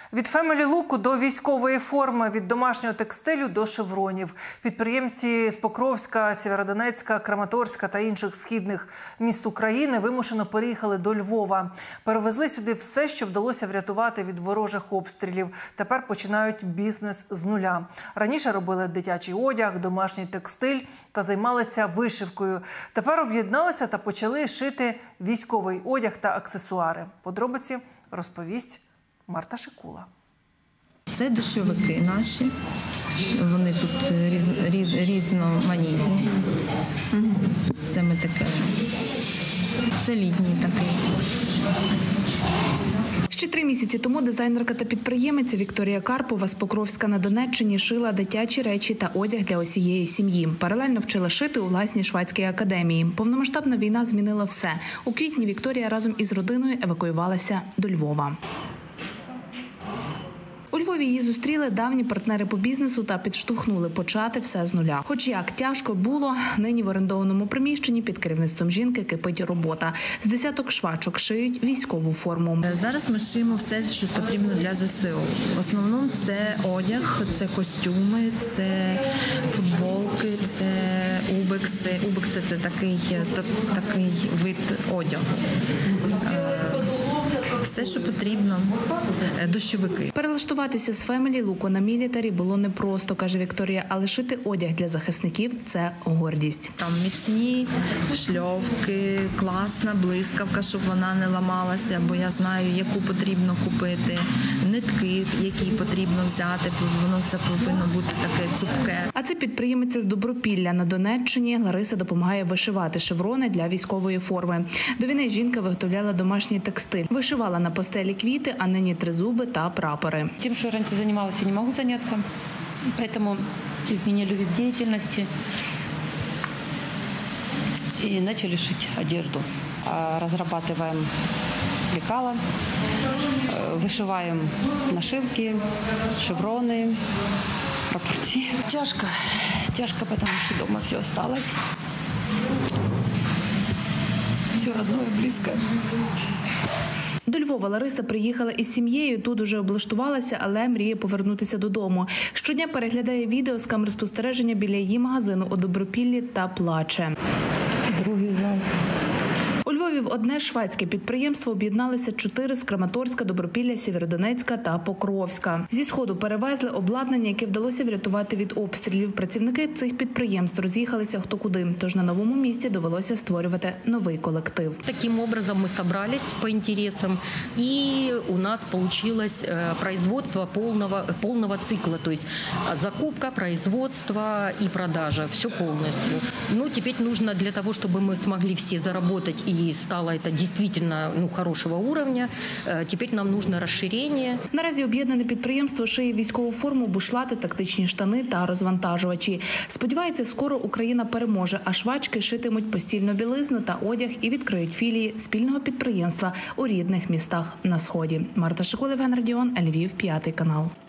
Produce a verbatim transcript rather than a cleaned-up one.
Від Фемелі Луку до військової форми, від домашнього текстилю до шевронів. Підприємці з Покровська, Сєвєродонецька, Краматорська та інших східних міст України вимушено переїхали до Львова. Перевезли сюди все, що вдалося врятувати від ворожих обстрілів. Тепер починають бізнес з нуля. Раніше робили дитячий одяг, домашній текстиль та займалися вишивкою. Тепер об'єдналися та почали шити військовий одяг та аксесуари. Подробиці розповість Марта Шикула. Це дощовики наші, вони тут різ, різ, різноманітні. Це ми таке, це літній такий. Ще три місяці тому дизайнерка та підприємиця Вікторія Карпова з Покровська на Донеччині шила дитячі речі та одяг для усієї сім'ї. Паралельно вчила шити у власній швадській академії. Повномасштабна війна змінила все. У квітні Вікторія разом із родиною евакуювалася до Львова. У Львові її зустріли давні партнери по бізнесу та підштовхнули почати все з нуля. Хоч як тяжко було, нині в орендованому приміщенні під керівництвом жінки кипить робота. З десяток швачок шиють військову форму. Зараз ми шиємо все, що потрібно для ЗСУ. В основному це одяг, це костюми, це футболки, це убекси. Убекси – це такий, такий вид одягу. Все, що потрібно, дощовики. Перелаштуватися з Фемелі Луку на мілітарі було непросто, каже Вікторія, але шити одяг для захисників – це гордість. Там міцні шльовки, класна блискавка, щоб вона не ламалася, бо я знаю, яку потрібно купити, нитки, які потрібно взяти, воно все повинно бути таке цупке. А це підприємиця з Добропілля на Донеччині. Лариса допомагає вишивати шеврони для військової форми. До війни жінка виготовляла домашній текстиль. Вишивала на постелі квіти, а нині тризуби та прапори. Тем, что я раньше занималась, я не могу заняться, поэтому изменили вид деятельности и начали шить одежду. Разрабатываем лекала, вышиваем нашивки, шевроны, прапорти. Тяжко, тяжко, потому что дома все осталось. Все родное, близкое. До Львова Лариса приїхала із сім'єю, тут уже облаштувалася, але мріє повернутися додому. Щодня переглядає відео з камер спостереження біля її магазину у Добропіллі та плаче. Другий зал. У Львові в одне шведське підприємство об'єдналися чотири з Краматорська, Добропілля, Сєвєродонецька та Покровська. Зі Сходу перевезли обладнання, яке вдалося врятувати від обстрілів. Працівники цих підприємств роз'їхалися хто куди, тож на новому місці довелося створювати новий колектив. Таким образом мы собрались по интересам, и у нас получилось производство полного, полного цикла, то есть закупка, производство и продажа, все полностью. Ну, теперь нужно для того, чтобы мы смогли все заработать и стало это действительно ну, хорошего уровня, теперь нам нужно расширение. Наразі об'єднане підприємство шиє військову форму, бушлати, тактичні штани та розвантажувачі. Сподівається, скоро Україна переможе, а швачки шитимуть постільну білизну та одяг і відкриють філії спільного підприємства у рідних містах на Сході. Марта Шикула, Львів, П'ятий канал.